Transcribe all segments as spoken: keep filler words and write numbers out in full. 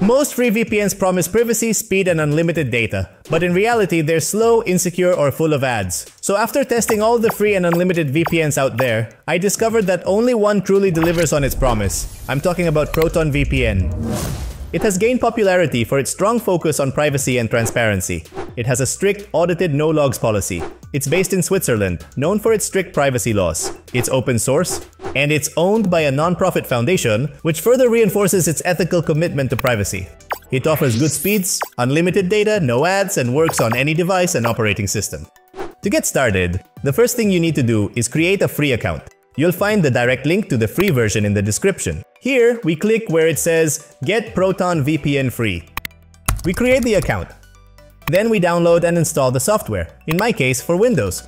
Most free V P Ns promise privacy, speed, and unlimited data, but in reality, they're slow, insecure, or full of ads. So after testing all the free and unlimited V P Ns out there, I discovered that only one truly delivers on its promise. I'm talking about Proton V P N. It has gained popularity for its strong focus on privacy and transparency. It has a strict audited no logs policy. It's based in Switzerland, known for its strict privacy laws. It's open source, and it's owned by a non-profit foundation, which further reinforces its ethical commitment to privacy. It offers good speeds, unlimited data, no ads, and works on any device and operating system. To get started, the first thing you need to do is create a free account. You'll find the direct link to the free version in the description. Here, we click where it says, Get Proton V P N Free. We create the account. Then we download and install the software, in my case for Windows.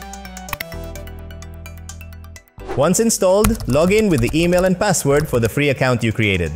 Once installed, log in with the email and password for the free account you created.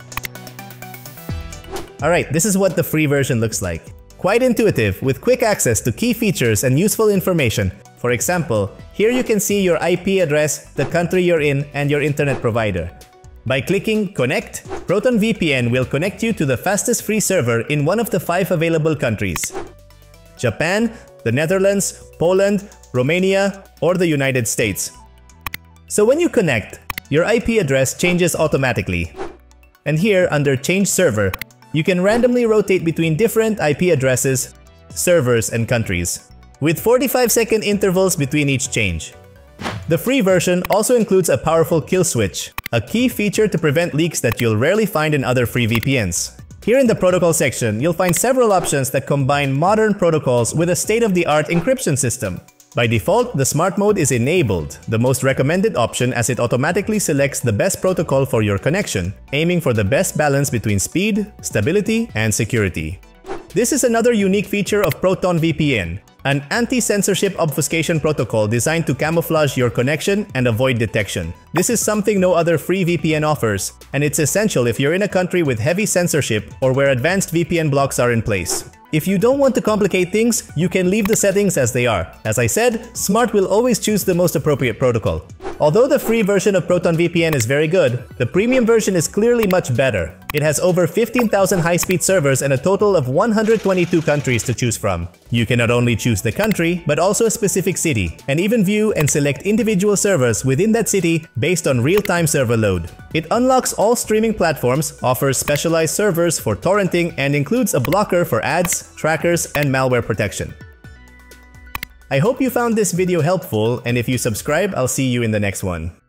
Alright, this is what the free version looks like. Quite intuitive, with quick access to key features and useful information. For example, here you can see your I P address, the country you're in, and your internet provider. By clicking Connect, Proton V P N will connect you to the fastest free server in one of the five available countries: Japan, the Netherlands, Poland, Romania, or the United States. So when you connect, your I P address changes automatically. And here, under Change Server, you can randomly rotate between different I P addresses, servers, and countries, with forty-five second intervals between each change. The free version also includes a powerful kill switch, a key feature to prevent leaks that you'll rarely find in other free V P Ns. Here in the protocol section, you'll find several options that combine modern protocols with a state-of-the-art encryption system. By default, the Smart Mode is enabled, the most recommended option as it automatically selects the best protocol for your connection, aiming for the best balance between speed, stability, and security. This is another unique feature of Proton V P N, an anti-censorship obfuscation protocol designed to camouflage your connection and avoid detection. This is something no other free V P N offers, and it's essential if you're in a country with heavy censorship or where advanced V P N blocks are in place. If you don't want to complicate things, you can leave the settings as they are. As I said, Smart will always choose the most appropriate protocol. Although the free version of Proton V P N is very good, the premium version is clearly much better. It has over fifteen thousand high-speed servers and a total of one hundred twenty-two countries to choose from. You can not only choose the country, but also a specific city, and even view and select individual servers within that city based on real-time server load. It unlocks all streaming platforms, offers specialized servers for torrenting, and includes a blocker for ads, trackers, and malware protection. I hope you found this video helpful, and if you subscribe, I'll see you in the next one.